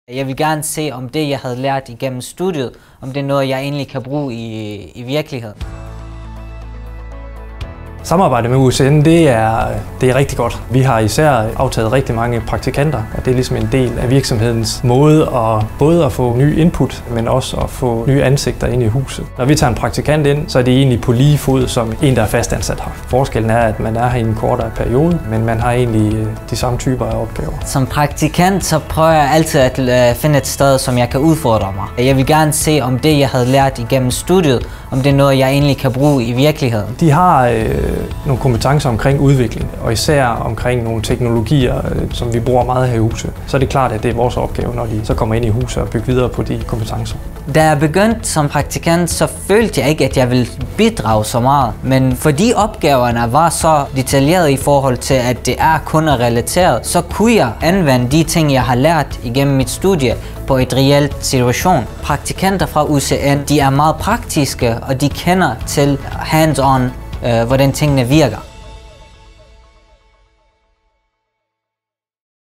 Jeg vil gerne se, om det, jeg havde lært igennem studiet, om det er noget, jeg egentlig kan bruge i virkeligheden. Samarbejdet med UCN, det er rigtig godt. Vi har især aftaget rigtig mange praktikanter, og det er ligesom en del af virksomhedens måde både at få ny input, men også at få nye ansigter ind i huset. Når vi tager en praktikant ind, så er det egentlig på lige fod som en, der er fastansat her. Forskellen er, at man er her i en kortere periode, men man har egentlig de samme typer af opgaver. Som praktikant så prøver jeg altid at finde et sted, som jeg kan udfordre mig. Jeg vil gerne se, om det, jeg havde lært igennem studiet, om det er noget, jeg egentlig kan bruge i virkeligheden. De har nogle kompetencer omkring udvikling, og især omkring nogle teknologier, som vi bruger meget her i huset. Så er det klart, at det er vores opgave, når de så kommer ind i huset og bygger videre på de kompetencer. Da jeg begyndte som praktikant, så følte jeg ikke, at jeg ville bidrage så meget. Men fordi opgaverne var så detaljerede i forhold til, at det er kunderelateret, så kunne jeg anvende de ting, jeg har lært igennem mit studie på et reelt situation. Praktikanter fra UCN, de er meget praktiske, og de kender til hands-on, hvordan tingene virker.